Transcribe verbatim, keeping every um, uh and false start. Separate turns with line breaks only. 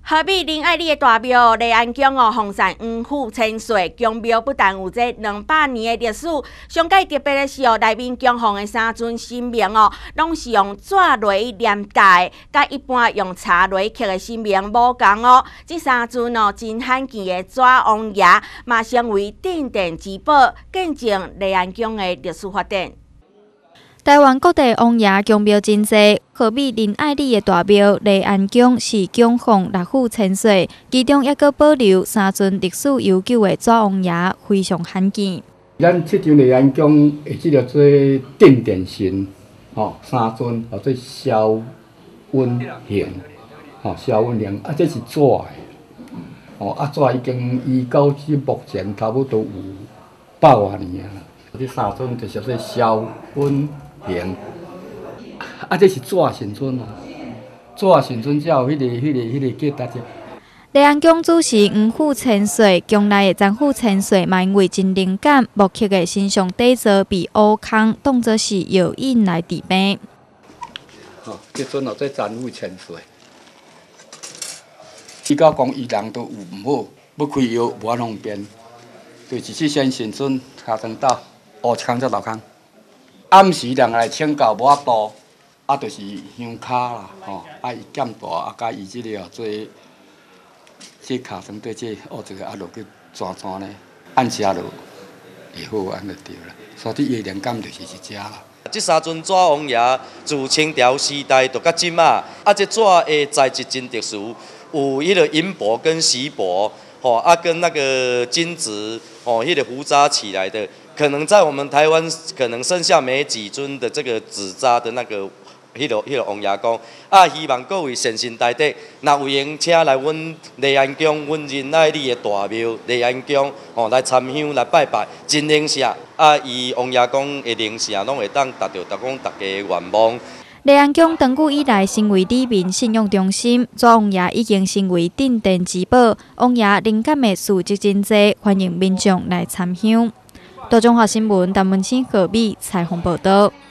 河美林爱丽的大庙雷安宫哦，奉产五府千岁，宫庙不但有这两百年的历史，上界特别的是哦，内面供奉的三尊神明哦，拢是用纸雷念带，甲一般用茶雷刻的神明无同哦。这三尊哦，真罕见的纸王爷，嘛成为镇店之宝，见证雷安宫的历史发展。
台湾各地王爷宫庙真多，河美林爱丽的大庙雷安宫是供奉六府千岁，其中也阁保留三尊历史悠久的纸王爷，非常罕见。
咱这张雷安宫会记得做镇店神，吼三尊，或做萧温贤，吼萧温贤，啊这是纸的，哦啊纸已经移到至目前差不多有百外年啊。这三尊就是做萧温贤，啊这是纸神尊哦，纸神尊才有迄、那个、迄、那个、迄、那个价值。
雷安宫主是五府千岁，宫内的三府千岁嘛因为真灵感，木刻的神像底座被乌空，当作是药引来治病。
哦，这尊哦做三府千岁，伊到讲伊人都有唔好，要开药无方便，就是去先神尊下床倒，乌一空才落空。暗时人来请教无法度，啊，就是香卡啦，吼，啊伊减大，啊甲伊即个做。这卡层对这哦，这个啊落去转转呢，按下落会好，安就对啦。所以伊的灵感就是一只啦。
这三尊纸王爷自清朝时代到到今啊，啊这纸的材质真特殊，有迄个银箔跟锡箔，吼啊跟那个金子，吼迄个糊扎起来的，可能在我们台湾可能剩下没几尊的这个纸扎的那个。迄落迄落王爷公啊，希望各位善心大德，若有闲请来阮雷安宫，阮仁爱里的大庙雷安宫，吼、哦、来参香来拜拜，真灵舍啊！伊王爷公的灵舍拢会当达到达讲大家的愿望。
雷安宫长久以来成为里民信仰中心，纸王爷已经成为镇店之宝。王爷灵感的事迹真多，欢迎民众来参香。大中华新闻陈文清、何美采访报道。